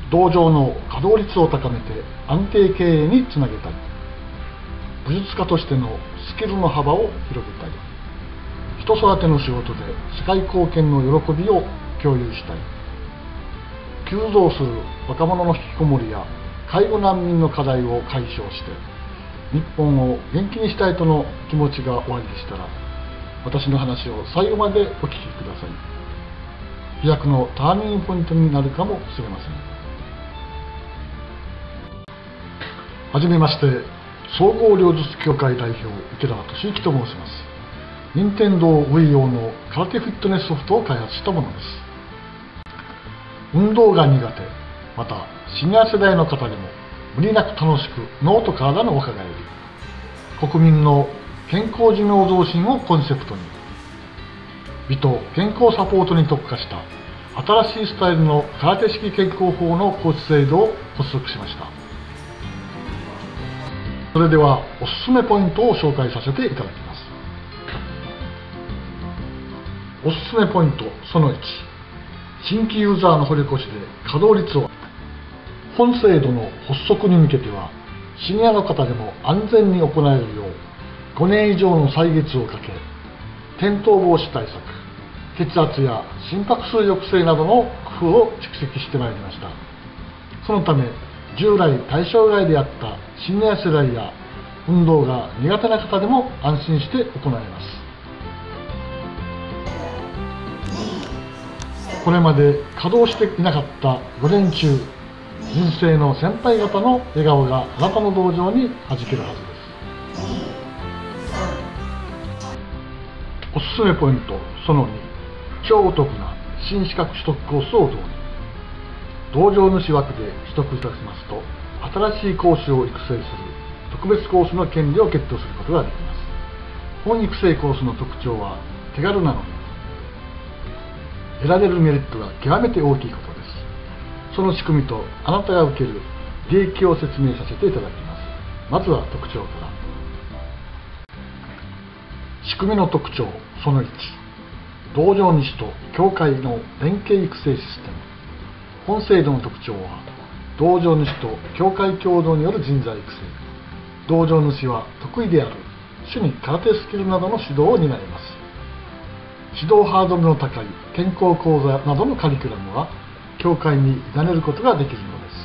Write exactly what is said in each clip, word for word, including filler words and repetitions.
道場の稼働率を高めて安定経営につなげたい。武術家としてのスキルの幅を広げたい。人育ての仕事で社会貢献の喜びを共有したい。急増する若者の引きこもりや介護難民の課題を解消して日本を元気にしたいとの気持ちがおありでしたら、私の話を最後までお聞きください。飛躍のターニングポイントになるかもしれません。はじめまして、総合両術協会代表池田俊之と申します。任天堂 Wii 用の空手フィットネスソフトを開発したものです。運動が苦手、またシニア世代の方でも無理なく楽しく脳と体の若返り、国民の健康寿命増進をコンセプトに、美と健康サポートに特化した新しいスタイルの空手式健康法の講師制度を発足しました。それではおすすめポイントを紹介させていただきます。おすすめポイントそのいち、新規ユーザーの掘り越しで稼働率を。本制度の発足に向けては、シニアの方でも安全に行えるようごねん以上の歳月をかけ、転倒防止対策、血圧や心拍数抑制などの工夫を蓄積してまいりました。そのため、従来対象外であったシニア世代や運動が苦手な方でも安心して行えます。これまで稼働していなかったごねん中、人生の先輩方の笑顔があなたの道場にはじけるはずです。おすすめポイントそのに、超お得な新資格取得コースを導入。道場主枠で取得いたしますと、新しい講師を育成する特別コースの権利を決定することができます。本育成コースの特徴は手軽なので、得られるメリットが極めて大きいことです。その仕組みとあなたが受ける利益を説明させていただきます。まずは特徴から。仕組みの特徴そのいち、道場主と協会の連携育成システム。本制度の特徴は、道場主と協会共同による人材育成。道場主は得意である主に空手スキルなどの指導を担います。指導ハードルの高い健康講座などのカリキュラムは協会に委ねることができるの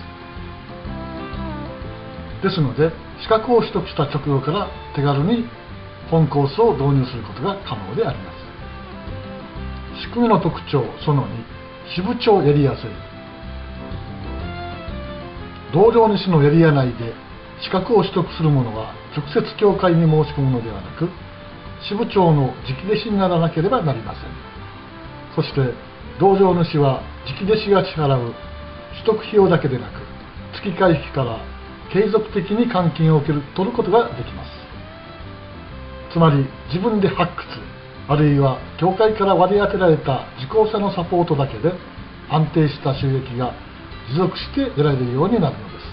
です。ですので、資格を取得した直後から手軽に本コースを導入することが可能であります。仕組みの特徴そのに、支部長やりやすい。道場主のエリア内で資格を取得する者は直接協会に申し込むのではなく、支部長の直弟子にならなければなりません。そして道場主は直弟子が支払う取得費用だけでなく、月会費から継続的に換金を受ける取ることができます。つまり自分で発掘、あるいは協会から割り当てられた受講者のサポートだけで安定した収益が持続して得られるようになるのです。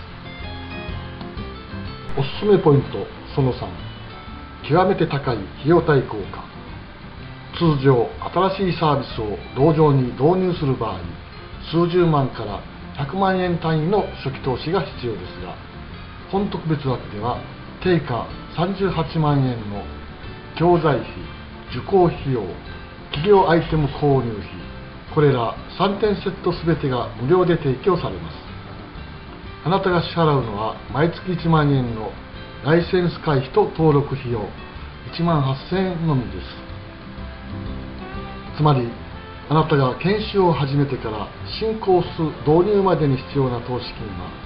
おすすめポイントそのさん、極めて高い費用対効果。通常新しいサービスを道場に導入する場合、数十万からひゃくまんえん単位の初期投資が必要ですが、本特別枠では定価さんじゅうはちまんえんの教材費、受講費用、企業アイテム購入費、これらさんてんセット全てが無料で提供されます。あなたが支払うのは毎月いちまんえんのライセンス会費と登録費用いちまんはっせんえんのみです。つまりあなたが研修を始めてから新コース導入までに必要な投資金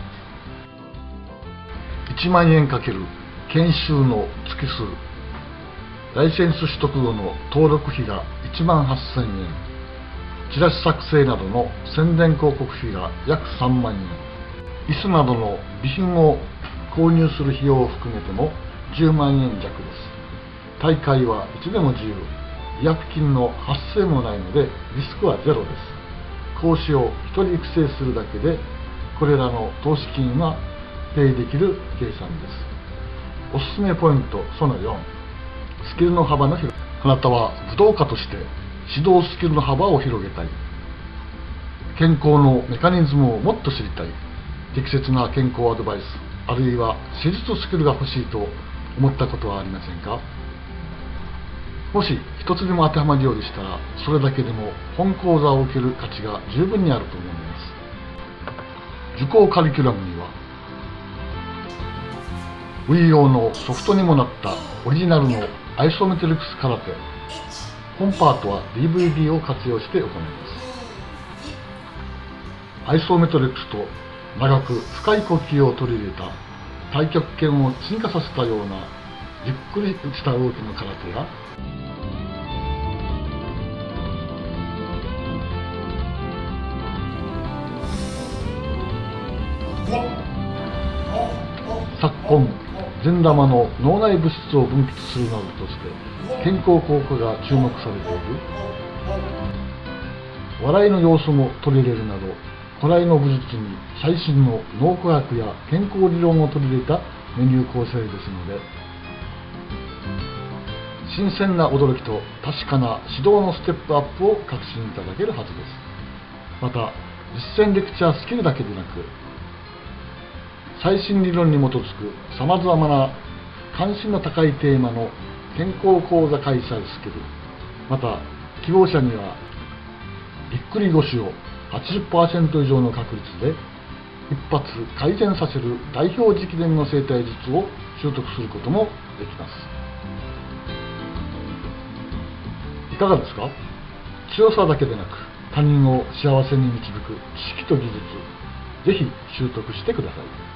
はいちまんえん×研修の月数、ライセンス取得後の登録費がいちまんはっせんえん、チラシ作成などの宣伝広告費が約さんまんえん、椅子などの備品を購入する費用を含めてもじゅうまんえん弱です。大会はいつでも自由、違約金の発生もないのでリスクはゼロです。講師をひとり育成するだけでこれらの投資金はペイできる計算です。おすすめポイントそのよん、スキルの幅の広がり。あなたは武道家として指導スキルの幅を広げたい。 健康のメカニズムをもっと知りたい、適切な健康アドバイス、あるいは施術スキルが欲しいと思ったことはありませんか？もし一つでも当てはまるようでしたら、それだけでも本講座を受ける価値が十分にあると思います。受講カリキュラムには Wii 用のソフトにもなったオリジナルのアイソメトリクス空手、本パートは ディーブイディー を活用して行います。アイソメトリクスと長く深い呼吸を取り入れた太極拳を進化させたようなゆっくりした動きの空手や、昨今善玉の脳内物質を分泌するなどとして健康効果が注目されている、笑いの要素も取り入れるなど、古来の武術に最新の脳科学や健康理論を取り入れたメニュー構成ですので、新鮮な驚きと確かな指導のステップアップを確信いただけるはずです。また実践レクチャースキルだけでなく、最新理論に基づくさまざまな関心の高いテーマの健康講座開催スキル、また希望者にはぎっくり腰を はちじゅっパーセント 以上の確率で一発改善させる代表直伝の整体術を習得することもできます。いかがですか？強さだけでなく他人を幸せに導く知識と技術、ぜひ習得してください。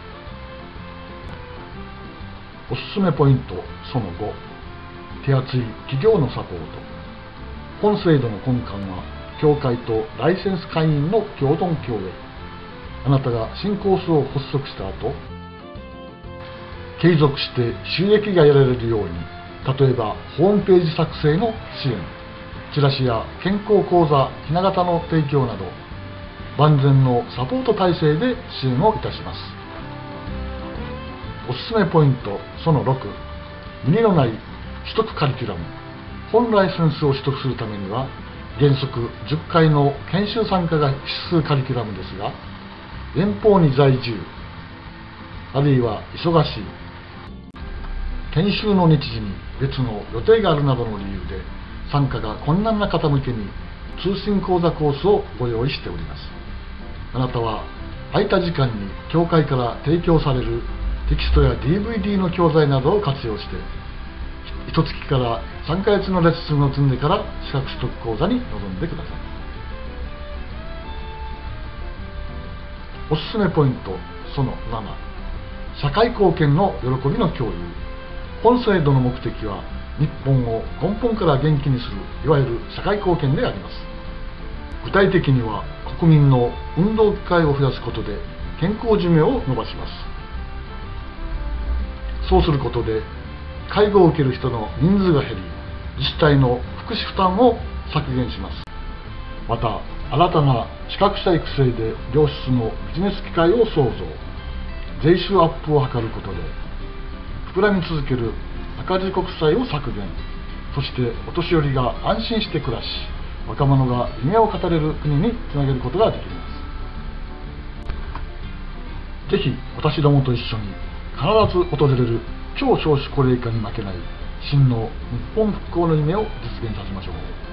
おすすめポイントそのご、手厚い企業のサポート。本制度の根幹は協会とライセンス会員の共存共栄。あなたが新コースを発足した後、継続して収益が得られるように、例えばホームページ作成の支援、チラシや健康講座ひな形の提供など、万全のサポート体制で支援をいたします。おすすめポイントそのろく、無理のない取得カリキュラム。本ライセンスを取得するためには原則じゅっかいの研修参加が必須カリキュラムですが、遠方に在住、あるいは忙しい、研修の日時に別の予定があるなどの理由で参加が困難な方向けに通信講座コースをご用意しております。あなたは空いた時間に協会から提供されるテキストや ディーブイディー の教材などを活用して、いっかげつからさんかげつのレッスンを積んでから資格取得講座に臨んでください。おすすめポイントそのなな、社会貢献の喜びの共有。本制度の目的は日本を根本から元気にする、いわゆる社会貢献であります。具体的には国民の運動機会を増やすことで健康寿命を延ばします。そうすることで介護を受ける人の人数が減り、自治体の福祉負担を削減します。また新たな資格者育成で良質のビジネス機会を創造、税収アップを図ることで膨らみ続ける赤字国債を削減、そしてお年寄りが安心して暮らし、若者が夢を語れる国につなげることができます。ぜひ私どもと一緒に必ず訪れる超少子高齢化に負けない真の日本復興の夢を実現させましょう。